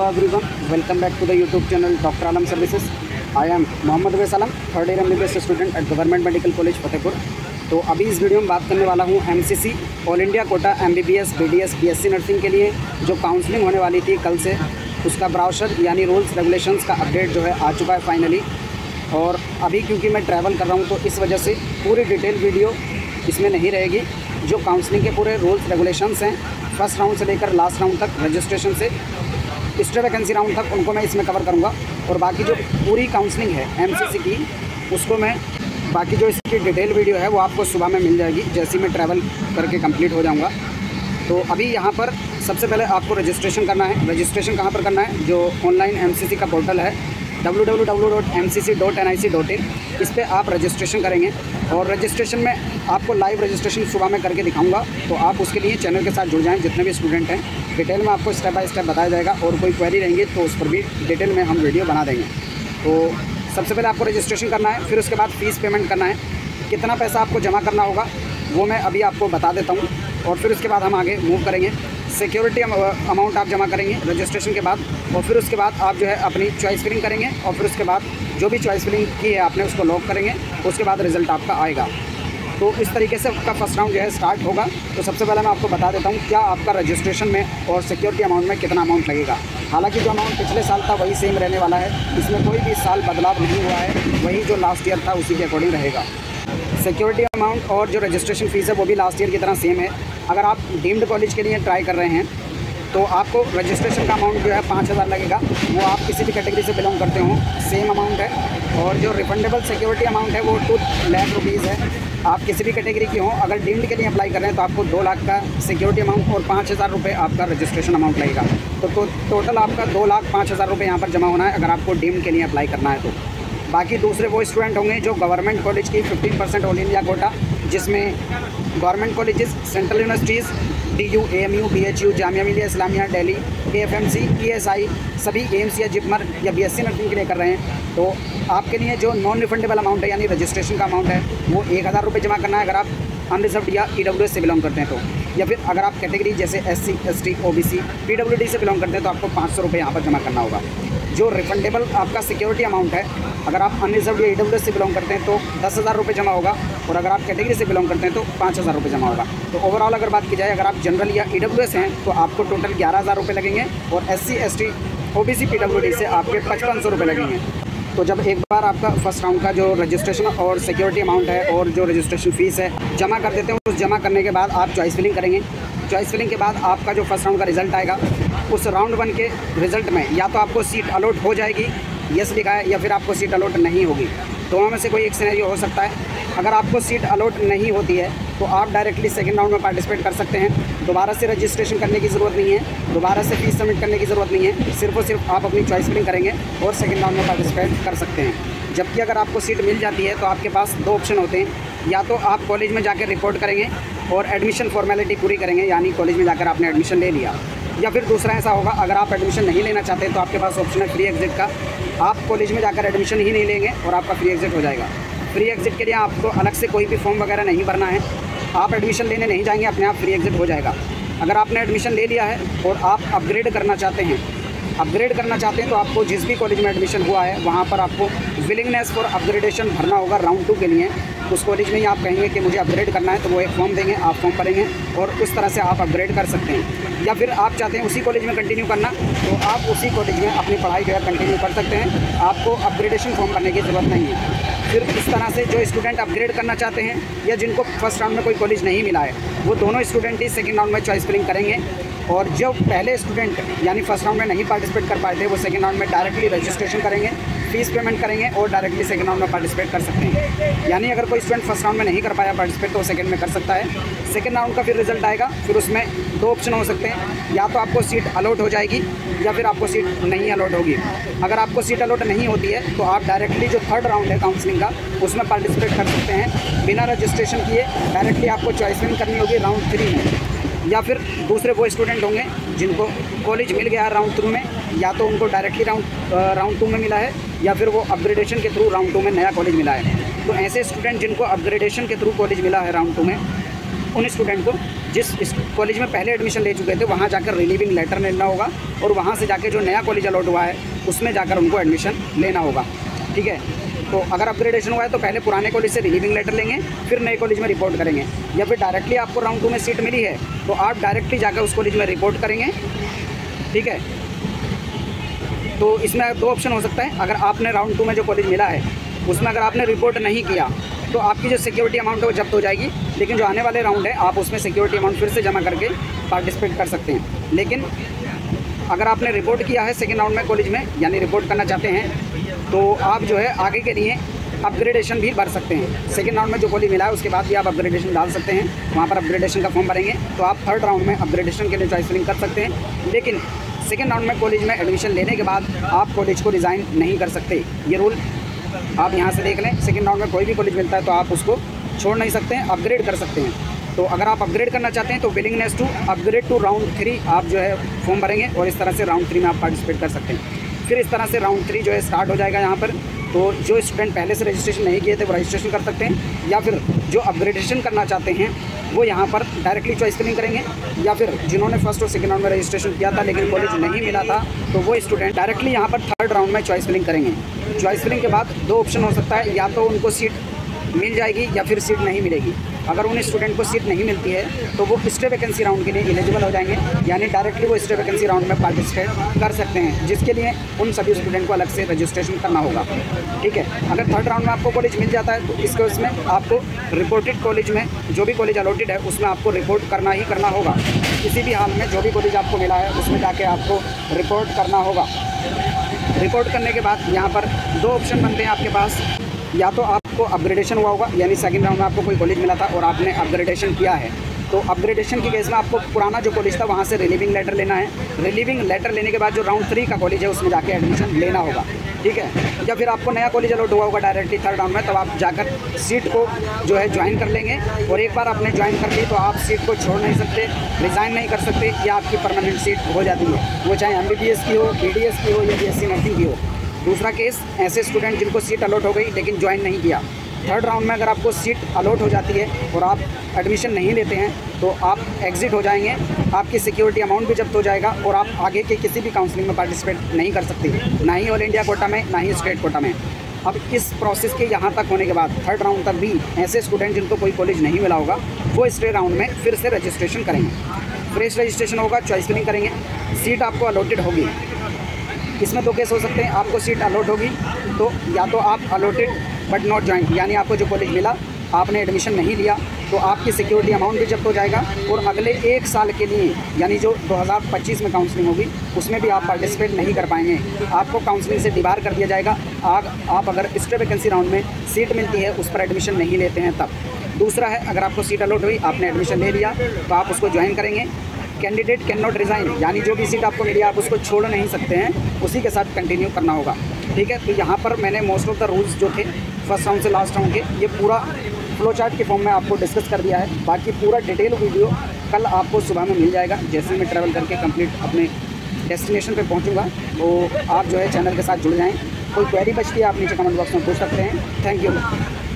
everyone, welcome back to the YouTube channel Dr. Alam Services. I am Mohammad Awais Alam, third year MBBS student at government medical college Fatehpur. तो अभी इस video में बात करने वाला हूँ MCC all India quota MBBS BDS BSc nursing के लिए जो काउंसलिंग होने वाली थी कल से, उसका ब्राउशर यानी रूल्स रेगुलेशंस का अपडेट जो है आ चुका है फाइनली। और अभी क्योंकि मैं ट्रैवल कर रहा हूँ तो इस वजह से पूरी डिटेल वीडियो इसमें नहीं रहेगी। जो काउंसलिंग के पूरे रूल्स रेगुलेशंस हैं फर्स्ट राउंड से लेकर लास्ट राउंड तक, रजिस्ट्रेशन से एक्स्ट्रा वैकेंसी राउंड तक, उनको मैं इसमें कवर करूँगा। और बाकी जो पूरी काउंसलिंग है MCC की, उसको मैं बाकी जो इसकी डिटेल वीडियो है वो आपको सुबह में मिल जाएगी जैसे ही मैं ट्रैवल करके कंप्लीट हो जाऊँगा। तो अभी यहाँ पर सबसे पहले आपको रजिस्ट्रेशन करना है। रजिस्ट्रेशन कहाँ पर करना है? जो ऑनलाइन MCC का पोर्टल है www.mcc.nic.in, इस पर आप रजिस्ट्रेशन करेंगे। और रजिस्ट्रेशन में आपको लाइव रजिस्ट्रेशन सुबह में करके दिखाऊंगा, तो आप उसके लिए चैनल के साथ जुड़ जाएं। जितने भी स्टूडेंट हैं डिटेल में आपको स्टेप बाय स्टेप बताया जाएगा, और कोई क्वेरी रहेंगी तो उस पर भी डिटेल में हम वीडियो बना देंगे। तो सबसे पहले आपको रजिस्ट्रेशन करना है, फिर उसके बाद फ़ीस पेमेंट करना है। कितना पैसा आपको जमा करना होगा वो मैं अभी आपको बता देता हूँ, और फिर उसके बाद हम आगे मूव करेंगे। सिक्योरिटी अमाउंट आप जमा करेंगे रजिस्ट्रेशन के बाद, और फिर उसके बाद आप जो है अपनी चॉइस फिलिंग करेंगे, और फिर उसके बाद जो भी चॉइस फिलिंग की है आपने उसको लॉक करेंगे। उसके बाद रिज़ल्ट आपका आएगा। तो इस तरीके से आपका फर्स्ट राउंड जो है स्टार्ट होगा। तो सबसे पहले मैं आपको बता देता हूँ क्या आपका रजिस्ट्रेशन में और सिक्योरिटी अमाउंट में कितना अमाउंट लगेगा। हालांकि जो अमाउंट पिछले साल था वही सेम रहने वाला है, इसमें कोई भी इस साल बदलाव नहीं हुआ है, वही जो लास्ट ईयर था उसी के अकॉर्डिंग रहेगा। सिक्योरिटी अमाउंट और जो रजिस्ट्रेशन फ़ीस है वो भी लास्ट ईयर की तरह सेम है। अगर आप डीम्ड कॉलेज के लिए ट्राई कर रहे हैं तो आपको रजिस्ट्रेशन का अमाउंट जो है 5,000 लगेगा। वो आप किसी भी कैटेगरी से बिलोंग करते हो सेम अमाउंट है। और जो रिफंडेबल सिक्योरिटी अमाउंट है वो 2 लाख रुपीज़ है। आप किसी भी कैटेगरी के हों, अगर डीम्ड के लिए अप्लाई कर रहे हैं तो आपको 2 लाख का सिक्योरिटी अमाउंट और 5,000 रुपये आपका रजिस्ट्रेशन अमाउंट लगेगा। तो टोटल आपका 2,05,000 रुपये यहाँ पर जमा होना है अगर आपको डीम्ड के लिए अप्लाई करना है। तो बाकी दूसरे वो स्टूडेंट होंगे जो गवर्नमेंट कॉलेज की 15% ऑल इंडिया कोटा, जिसमें government colleges, central universities, DU, AMU, BHU, Jamia Millia Islamia Delhi, KFMC, ESI, सभी AIMS या जिपमर या BSc नर्सिंग के लिए कर रहे हैं। तो आपके लिए जो नॉन रिफंडेबल अमाउंट है यानी रजिस्ट्रेशन का अमाउंट है वो 1,000 रुपये जमा करना है अगर आप अनरिजर्व्ड या EWS से बिलोंग करते हैं तो। या फिर अगर आप कैटेगरी जैसे SC, ST, OBC, PWD से बिलोंग करते हैं तो आपको 500 रुपये यहाँ पर जमा करना होगा। जो रिफंडेबल आपका सिक्योरिटी अमाउंट है, अगर आप अनरिजर्व्ड या EWS से बिलोंग करते हैं तो 10,000 रुपये जमा होगा, और अगर आप कैटेगरी से बिलोंग करते हैं तो 5,000 रुपये जमा होगा। तो ओवरऑल अगर बात की जाए, अगर आप जनरल या EWS हैं तो आपको टोटल 11,000 रुपये लगेंगे, और SC, ST, OBC, PWD से आपके 5,500 रुपये लगेंगे। तो जब एक बार आपका फर्स्ट राउंड का जो रजिस्ट्रेशन और सिक्योरिटी अमाउंट है और जो रजिस्ट्रेशन फ़ीस है जमा कर देते हैं, उस जमा करने के बाद आप चॉइस फिलिंग करेंगे। चॉइस फिलिंग के बाद आपका जो फर्स्ट राउंड का रिज़ल्ट आएगा, उस राउंड 1 के रिज़ल्ट में या तो आपको सीट अलॉट हो जाएगी, यस लिखा है, या फिर आपको सीट अलॉट नहीं होगी। दोनों में से कोई एक सिनेरियो हो सकता है। अगर आपको सीट अलॉट नहीं होती है तो आप डायरेक्टली सेकंड राउंड में पार्टिसिपेट कर सकते हैं। दोबारा से रजिस्ट्रेशन करने की ज़रूरत नहीं है, दोबारा से फ़ीस सबमिट करने की ज़रूरत नहीं है। सिर्फ और सिर्फ आप अपनी चॉइस फिलिंग करेंगे और सेकंड राउंड में पार्टिसिपेट कर सकते हैं। जबकि अगर आपको सीट मिल जाती है तो आपके पास 2 ऑप्शन होते हैं। या तो आप कॉलेज में जाकर रिपोर्ट करेंगे और एडमिशन फॉर्मेलिटी पूरी करेंगे, यानी कॉलेज में जाकर आपने एडमिशन ले लिया। या फिर दूसरा ऐसा होगा, अगर आप एडमिशन नहीं लेना चाहते तो आपके पास ऑप्शन है फ्री एग्जिट का। आप कॉलेज में जाकर एडमिशन ही नहीं लेंगे और आपका फ्री एग्जिट हो जाएगा। फ्री एग्जिट के लिए आपको अलग से कोई भी फॉर्म वगैरह नहीं भरना है। आप एडमिशन लेने नहीं जाएंगे, अपने आप फ्री एग्जिट हो जाएगा। अगर आपने एडमिशन ले लिया है और आप अपग्रेड करना चाहते हैं तो आपको जिस भी कॉलेज में एडमिशन हुआ है वहाँ पर आपको विलिंगनेस फॉर अपग्रेडेशन भरना होगा राउंड 2 के लिए। उस कॉलेज में ही आप कहेंगे कि मुझे अपग्रेड करना है, तो वो एक फॉर्म देंगे, आप फॉर्म भरेंगे और उस तरह से आप अपग्रेड कर सकते हैं। या फिर आप चाहते हैं उसी कॉलेज में कंटिन्यू करना, तो आप उसी कॉलेज में अपनी पढ़ाई जो है कंटिन्यू कर सकते हैं। आपको अपग्रेडेशन फॉर्म भरने की ज़रूरत नहीं है। फिर इस तरह से जो स्टूडेंट अपग्रेड करना चाहते हैं या जिनको फर्स्ट राउंड में कोई कॉलेज नहीं मिला है, वो दोनों स्टूडेंट ही सेकेंड राउंड में चॉइस फिलिंग करेंगे। और जो पहले स्टूडेंट यानी फर्स्ट राउंड में नहीं पार्टिसिपेट कर पाए थे, वो सेकेंड राउंड में डायरेक्टली रजिस्ट्रेशन करेंगे, फ़ीस पेमेंट करेंगे और डायरेक्टली सेकेंड राउंड में पार्टिसिपेट कर सकते हैं। यानी अगर कोई स्टूडेंट फर्स्ट राउंड में नहीं कर पाया पार्टिसिपेट तो सेकेंड में कर सकता है। सेकेंड राउंड का फिर रिजल्ट आएगा, फिर उसमें 2 ऑप्शन हो सकते हैं। या तो आपको सीट अलॉट हो जाएगी या फिर आपको सीट नहीं अलॉट होगी। अगर आपको सीट अलॉट नहीं होती है तो आप डायरेक्टली जो थर्ड राउंड है काउंसलिंग का, उसमें पार्टिसिपेट कर सकते हैं बिना रजिस्ट्रेशन किए। डायरेक्टली आपको चॉइस फिलिंग करनी होगी राउंड 3 में। या फिर दूसरे वो स्टूडेंट होंगे जिनको कॉलेज मिल गया है राउंड 3 में, या तो उनको डायरेक्टली राउंड 2 में मिला है, या फिर वो अपग्रेडेशन के थ्रू राउंड 2 में नया कॉलेज मिला है। तो ऐसे स्टूडेंट जिनको अपग्रेडेशन के थ्रू कॉलेज मिला है राउंड 2 में, उन स्टूडेंट को जिस कॉलेज में पहले एडमिशन ले चुके थे वहाँ जाकर रिलीविंग लेटर लेना होगा, और वहाँ से जाके जो नया कॉलेज अलॉट हुआ है उसमें जाकर उनको एडमिशन लेना होगा। ठीक है, तो अगर अपग्रेडेशन हुआ है तो पहले पुराने कॉलेज से रिलीविंग लेटर लेंगे, फिर नए कॉलेज में रिपोर्ट करेंगे, या फिर डायरेक्टली आपको राउंड 2 में सीट मिली है तो आप डायरेक्टली जाकर उस कॉलेज में रिपोर्ट करेंगे। ठीक है, तो इसमें 2 ऑप्शन हो सकता है। अगर आपने राउंड 2 में जो कॉलेज मिला है उसमें अगर आपने रिपोर्ट नहीं किया तो आपकी जो सिक्योरिटी अमाउंट है वो जब्त हो जाएगी, लेकिन जो आने वाले राउंड है आप उसमें सिक्योरिटी अमाउंट फिर से जमा करके पार्टिसिपेट कर सकते हैं। लेकिन अगर आपने रिपोर्ट किया है सेकेंड राउंड में कॉलेज में, यानी रिपोर्ट करना चाहते हैं, तो आप जो है आगे के लिए अपग्रेडेशन भी भर सकते हैं। सेकेंड राउंड में जो कॉलेज मिला है उसके बाद भी आप अपग्रेडेशन डाल सकते हैं, वहाँ पर अपग्रेडेशन का फॉर्म भरेंगे तो आप थर्ड राउंड में अपग्रेडेशन के लिए चॉइस फिलिंग कर सकते हैं। लेकिन सेकेंड राउंड में कॉलेज में एडमिशन लेने के बाद आप कॉलेज को रिज़ाइन नहीं कर सकते। ये रूल आप यहाँ से देख लें, सेकेंड राउंड में कोई भी कॉलेज मिलता है तो आप उसको छोड़ नहीं सकते हैं, अपग्रेड कर सकते हैं। तो अगर आप अपग्रेड करना चाहते हैं तो willingness to upgrade to round 3 आप जो है फॉर्म भरेंगे, और इस तरह से राउंड 3 में आप पार्टिसिपेट कर सकते हैं। फिर इस तरह से राउंड 3 जो है स्टार्ट हो जाएगा यहाँ पर। तो जो स्टूडेंट पहले से रजिस्ट्रेशन नहीं किए थे वो रजिस्ट्रेशन कर सकते हैं, या फिर जो अपग्रेडेशन करना चाहते हैं वो यहाँ पर डायरेक्टली चॉइस फिलिंग करेंगे, या फिर जिन्होंने फर्स्ट और सेकेंड राउंड में रजिस्ट्रेशन किया था लेकिन कॉलेज नहीं मिला था तो वो स्टूडेंट डायरेक्टली यहाँ पर थर्ड राउंड में चॉइस फिलिंग करेंगे। चॉइस फिलिंग के बाद 2 ऑप्शन हो सकता है, या तो उनको सीट मिल जाएगी या फिर सीट नहीं मिलेगी। अगर उन स्टूडेंट को सीट नहीं मिलती है तो वो स्टे वैकेंसी राउंड के लिए एलिजिबल हो जाएंगे, यानी डायरेक्टली वो स्टे वैकेंसी राउंड में पार्टिसिपेट कर सकते हैं, जिसके लिए उन सभी स्टूडेंट को अलग से रजिस्ट्रेशन करना होगा। ठीक है, अगर थर्ड राउंड में आपको कॉलेज मिल जाता है तो इसके उसमें आपको रिपोर्टेड कॉलेज में जो भी कॉलेज अलॉटेड है उसमें आपको रिपोर्ट करना ही करना होगा। किसी भी हाल में जो भी कॉलेज आपको मिला है उसमें जाके आपको रिपोर्ट करना होगा। रिपोर्ट करने के बाद यहाँ पर 2 ऑप्शन बनते हैं आपके पास, या तो आपको अपग्रेडेशन हुआ होगा, यानी सेकंड राउंड में आपको कोई कॉलेज मिला था और आपने अपग्रेडेशन किया है, तो अपग्रेडेशन की केस में आपको पुराना जो कॉलेज था वहाँ से रिलीविंग लेटर लेना है। रिलीविंग लेटर लेने के बाद जो राउंड 3 का कॉलेज है उसमें जाके एडमिशन लेना होगा। ठीक है, या फिर आपको नया कॉलेज अलॉट हुआ होगा डायरेक्टली थर्ड राउंड में, तब आप जाकर सीट को जो है ज्वाइन कर लेंगे, और एक बार आपने ज्वाइन कर ली तो आप सीट को छोड़ नहीं सकते, रिज़ाइन नहीं कर सकते, या आपकी परमानेंट सीट हो जाती है, वो चाहे MBBS की हो, BDS की हो या BSc नर्सिंग की हो। दूसरा केस, ऐसे स्टूडेंट जिनको सीट अलॉट हो गई लेकिन ज्वाइन नहीं किया, थर्ड राउंड में अगर आपको सीट अलॉट हो जाती है और आप एडमिशन नहीं लेते हैं तो आप एग्ज़िट हो जाएंगे, आपकी सिक्योरिटी अमाउंट भी जब्त हो जाएगा, और आप आगे के किसी भी काउंसलिंग में पार्टिसिपेट नहीं कर सकते, ना ही ऑल इंडिया कोटा में, ना ही स्टेट कोटा में। अब इस प्रोसेस के यहाँ तक होने के बाद थर्ड राउंड तक भी ऐसे स्टूडेंट जिनको कोई कॉलेज नहीं मिला होगा वो स्टे राउंड में फिर से रजिस्ट्रेशन करेंगे। फ्रेश रजिस्ट्रेशन होगा, चॉइस फिलिंग करेंगे, सीट आपको अलॉटेड होगी। इसमें 2 केस हो सकते हैं, आपको सीट अलॉट होगी तो या तो आप अलॉटेड बट नॉट ज्वाइन, यानी आपको जो कॉलेज मिला आपने एडमिशन नहीं लिया तो आपकी सिक्योरिटी अमाउंट भी जब्त हो जाएगा, और अगले 1 साल के लिए यानी जो 2025 में काउंसलिंग होगी उसमें भी आप पार्टिसिपेट नहीं कर पाएंगे, आपको काउंसलिंग से डिबार कर दिया जाएगा। आप अगर स्टे वैकेंसी राउंड में सीट मिलती है उस पर एडमिशन नहीं लेते हैं तब। दूसरा है, अगर आपको सीट अलॉट हुई, आपने एडमिशन ले लिया तो आप उसको ज्वाइन करेंगे। कैंडिडेट कैन नॉट रिज़ाइन, यानी जो भी सीट आपको मिली आप उसको छोड़ नहीं सकते हैं, उसी के साथ कंटिन्यू करना होगा। ठीक है, तो यहाँ पर मैंने मोस्ट ऑफ द रूल्स जो थे फर्स्ट राउंड से लास्ट राउंड के, ये पूरा फ्लो चार्ट के फॉर्म में आपको डिस्कस कर दिया है। बाकी पूरा डिटेल वीडियो कल आपको सुबह में मिल जाएगा, जैसे मैं ट्रैवल करके कंप्लीट अपने डेस्टिनेशन पे पहुँचूँगा। तो आप जो है चैनल के साथ जुड़ जाएँ। कोई क्वेरी बचती है आप नीचे कमेंट बॉक्स में पूछ सकते हैं। Thank you.